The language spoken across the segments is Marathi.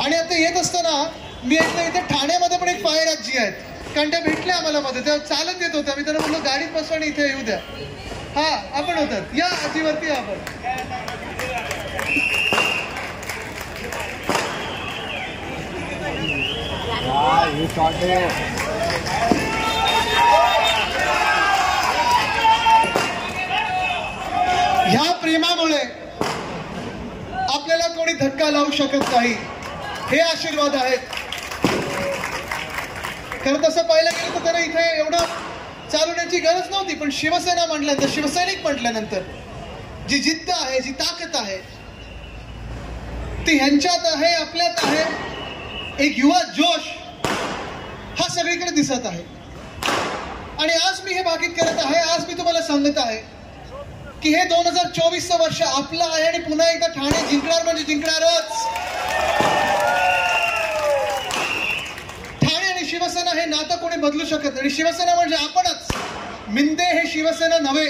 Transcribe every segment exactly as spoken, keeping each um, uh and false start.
आणि आता येत असताना मी ऐकलं इथे ठाण्यामध्ये पण एक फायर आजी आहेत, कारण त्या भेटल्या आम्हाला मध्ये, त्या चालत येत होत्या. मी त्यांना म्हणलो गाडीत बसवा आणि इथे येऊ द्या. हा आपण होतात, या आजीवरती या आपण. ह्या प्रेमामुळे आपल्याला कोणी धक्का लावू शकत नाही, हे आशीर्वाद आहेत. खरं तसं पाहायला गेलं तर त्यांना इथे एवढं चालवण्याची गरज नव्हती, पण शिवसेना म्हटल्यानंतर, शिवसैनिक म्हटल्यानंतर जी जिद्द आहे, जी ताकद आहे ती ह्यांच्यात आहे, आपल्यात आहे. एक युवा जोश हा सगळीकडे दिसत आहे. आणि आज मी हे भाकीत करत आहे, आज मी तुम्हाला सांगत आहे की हे दोन हजार चोवीसचं वर्ष आपलं आहे आणि पुन्हा एकदा ठाणे जिंकणार म्हणजे जिंकणारच. ठाणे आणि शिवसेना हे नातं कोणी बदलू शकत नाही. आणि शिवसेना म्हणजे आपणच, मिंदे हे शिवसेना नव्हे.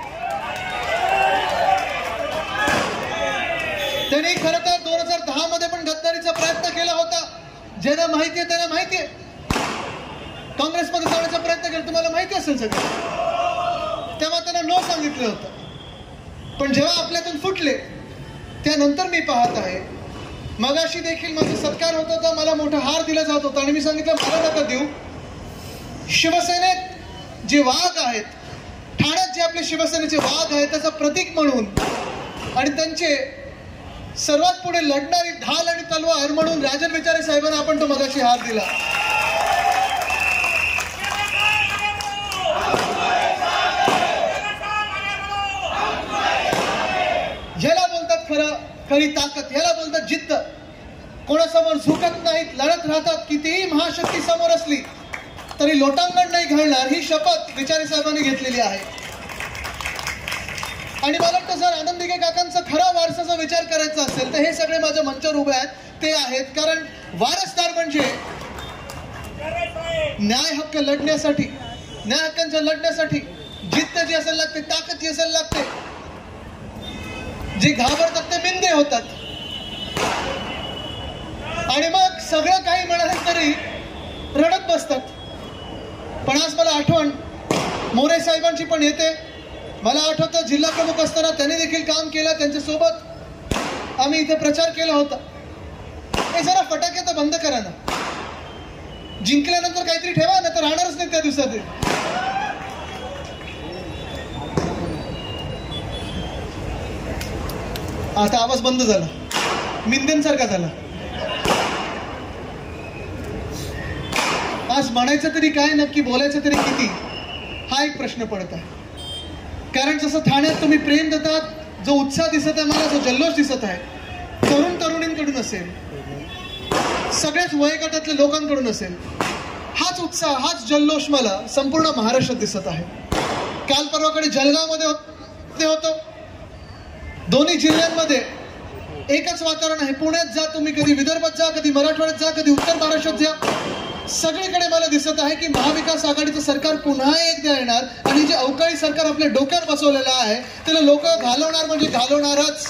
त्यांनी खरं तर दोन हजार दहा मध्ये पण गद्दारीचा प्रयत्न केला होता. ज्यांना माहिती आहे त्यांना माहिती आहे. काँग्रेसमध्ये जाण्याचा प्रयत्न केला, तुम्हाला माहिती असेल सगळं. तेव्हा त्यांना नो सांगितलं होतं, पण जेव्हा आपल्यातून फुटले त्यानंतर मी पाहत आहे. मगाशी देखील माझा सत्कार होत होता, मला मोठा हार दिला जात होता आणि मी सांगितलं मला नका देऊ. शिवसेनेत जे वाघ आहेत, ठाण्यात जे आपले शिवसेनेचे वाघ आहेत त्याचं प्रतीक म्हणून आणि त्यांचे सर्वात पुढे लढणारी ढाल आणि तलवार म्हणून राजन विचारे साहेबांना आपण तो मगाशी हार दिला. ह्याला बोलतात खरं खरी ताकद, ह्याला बोलतात जिद्द. कोणासमोर झुकत नाहीत, लढत राहतात. कितीही महाशक्ती समोर असली तरी लोटांगण नाही घालणार, ही शपथ विचारे साहेबांनी घेतलेली आहे. आणि मला वाटतं जर आनंद दिघे काकांचा खरा वारसाचा विचार करायचा असेल तर हे सगळे माझ्या मंचावर उभे आहेत ते आहेत. कारण वारसदार म्हणजे न्याय हक्क लढण्यासाठी, न्याय हक्कांच्या लढण्यासाठी जिद्द जी असायला लागते, ताकद जी असायला लागते. जे घाबरतात ते मिंदे होतात आणि मग सगळं काही म्हणाले तरी रडत बसतात. पण आज मला आठवण मोरे साहेबांची पण येते. मला आठवतं जिल्हा प्रमुख असताना त्यांनी देखील काम केलं, त्यांच्यासोबत आम्ही इथे प्रचार केला होता. हे जरा फटाके तर बंद करा ना, जिंकल्यानंतर काहीतरी ठेवा ना, तर राहणारच नाही त्या दिवसात. आता आवाज बंद झाला, मिंदेंसारखा झाला. आज म्हणायचं तरी काय, नक्की बोलायचं तरी किती, हा एक प्रश्न पडत आहे. कारण जसं ठाण्यात तुम्ही प्रेम देतात, जो उत्साह दिसत आहे मला, जो जल्लोष दिसत आहे, तरुण तरुणींकडून असेल, सगळ्याच वयोगटातल्या लोकांकडून असेल, हाच उत्साह, हाच जल्लोष मला संपूर्ण महाराष्ट्रात दिसत आहे. काल परवाकडे जळगावमध्ये होते होतो, दोन्ही जिल्ह्यांमध्ये एकच वातावरण आहे. पुण्यात जा तुम्ही, कधी विदर्भात जा, कधी मराठवाड्यात जा, कधी उत्तर महाराष्ट्रात जा, सगळीकडे मला दिसत आहे की महाविकास आघाडीचं सरकार पुन्हा एकदा येणार आणि जे अवकाळी सरकार आपल्या डोक्यावर बसवलेलं आहे त्याला लोक घालवणार म्हणजे घालवणारच.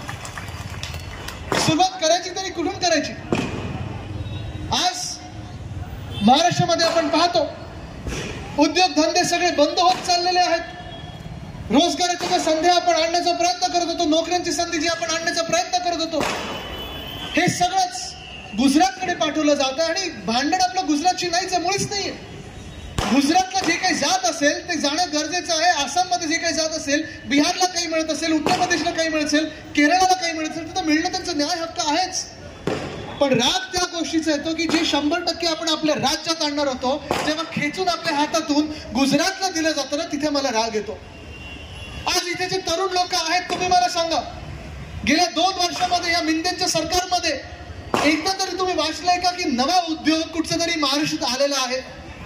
सुरुवात करायची तरी कुठून करायची? आज महाराष्ट्रामध्ये आपण पाहतो उद्योगधंदे सगळे बंद होत चाललेले आहेत. रोजगाराच्या ज्या संधी आपण आणण्याचा प्रयत्न करत होतो, नोकऱ्यांची संधी जी आपण आणण्याचा प्रयत्न करत होतो, हे सगळंच गुजरातकडे पाठवलं जातं. आणि भांडण आपलं गुजरातची नाहीच, मुळीच नाहीये. गुजरातला जे काही जात असेल ते जाणं गरजेचं आहे. आसाममध्ये जे काही जात असेल, बिहारला काही मिळत असेल, उत्तर प्रदेशला काही मिळत असेल, केरळला काही मिळत असेल, तर मिळणं त्यांचा न्याय हक्क आहेच. पण राग त्या गोष्टीचा येतो की जे शंभर टक्के आपण आपल्या राज्यात आणणार होतो, जेव्हा खेचून आपल्या हातातून गुजरातला दिलं जातं ना, तिथे मला राग येतो. आज इथे जे तरुण लोक आहेत, तुम्ही मला सांगा, गेल्या दोन वर्षामध्ये या मिंदेंच्या सरकारमध्ये एकदा तरी तुम्ही वाचलंय का की नवा उद्योग कुठचा तरी महाराष्ट्रात आलेला आहे?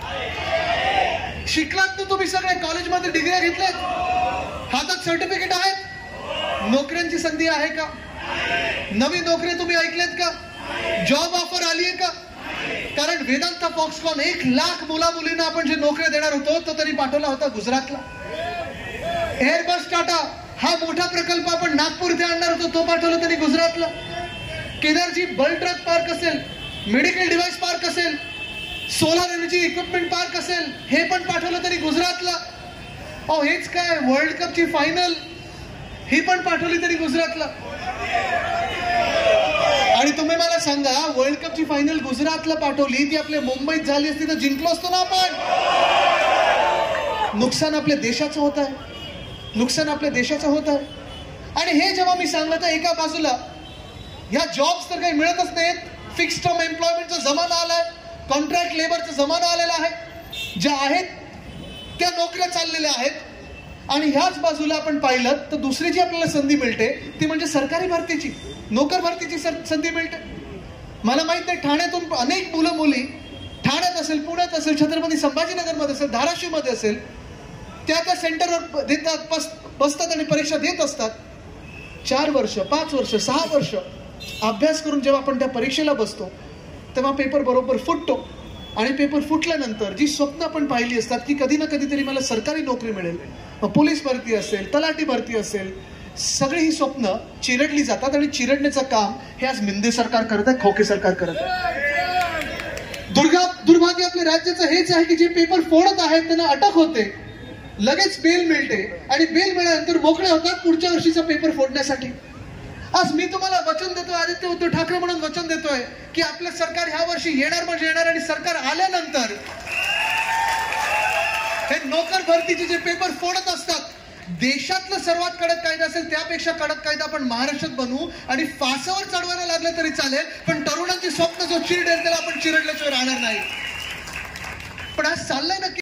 शिकलात ना तुम्ही सगळे, कॉलेजमध्ये डिग्री घेतल्यात, हातात सर्टिफिकेट आहेत, नोकऱ्यांची संधी आहे का? नवी नोकरी तुम्ही ऐकलेत का? जॉब ऑफर आली आहे का? कारण वेदांता फॉक्सकॉन एक लाख मुला मुलींना आपण जे नोकऱ्या देणार होतो तो तरी पाठवला होता गुजरातला. एअरबस टाटा हा मोठा प्रकल्प आपण नागपूर इथे आणणार होतो, तो पाठवला तरी गुजरातला. केदारजी बल्क ड्रग पार्क असेल, मेडिकल डिव्हाइस पार्क असेल, सोलार एनर्जी इक्विपमेंट पार्क असेल, हे पण पाठवलं तरी गुजरातला. अहो हेच काय, वर्ल्ड कपची फायनल ही पण पाठवली तरी गुजरातला. आणि तुम्ही मला सांगा, वर्ल्ड कपची फायनल गुजरातला पाठवली, ती आपल्या मुंबईत झाली असती तर जिंकलो असतो ना आपण. नुकसान आपल्या देशाचं होत आहे, नुकसान आपल्या देशाचं होत आहे. आणि हे जेव्हा मी सांगलं तर एका बाजूला ह्या जॉब्स तर काही मिळतच नाहीत, फिक्स टर्म एम्प्लॉयमेंटचा जमाना आलाय, कॉन्ट्रॅक्ट लेबरचा जमाना आलेला आहे, ज्या आहेत त्या नोकऱ्या चाललेल्या आहेत. आणि ह्याच बाजूला आपण पाहिलं तर दुसरी जी आपल्याला संधी मिळते ती म्हणजे सरकारी भरतीची, नोकर भरतीची संधी मिळते. मला माहित नाही, ठाण्यातून अनेक मुलं मुली ठाण्यात असेल, पुण्यात असेल, छत्रपती संभाजीनगरमध्ये असेल, धाराशिवमध्ये असेल, त्या त्या सेंटरवर देतात, बसतात आणि परीक्षा देत असतात. चार वर्ष, पाच वर्ष, सहा वर्ष अभ्यास करून जेव्हा आपण त्या परीक्षेला बसतो तेव्हा पेपर बरोबर फुटतो. आणि पेपर फुटल्यानंतर जी स्वप्न आपण पाहिली असतात की कधी ना कधीतरी मला सरकारी नोकरी मिळेल, पोलीस भरती असेल, तलाठी भरती असेल, सगळी ही स्वप्न चिरडली जातात. आणि चिरडण्याचं काम हे आज मिंदे सरकार करत आहे, खोके सरकार करत आहे. दुर्गा दुर्भाग्य आपल्या राज्याचं हेच आहे की जे पेपर फोडत आहेत त्यांना अटक होते, लगेच बेल मिळते आणि बेल मिळाल्यानंतर मोकळे होतात पुढच्या वर्षीचा पेपर फोडण्यासाठी. आज मी तुम्हाला वचन देतोय, आदित्य उद्धव ठाकरे म्हणून वचन देतोय की आपलं सरकार ह्या वर्षी येणार म्हणजे येणार. आणि सरकार आल्यानंतर हे नोकर भरतीचे जे पेपर फोडत असतात, देशातलं सर्वात कडक कायदा असेल त्यापेक्षा कडक कायदा आपण महाराष्ट्रात बनवू. आणि फासावर चढवायला लागलं तरी चालेल, पण तरुणांची स्वप्न जो चिरडेल त्याला आपण चिरडल्याशिवाय राहणार नाही. पण आज चाललंय ना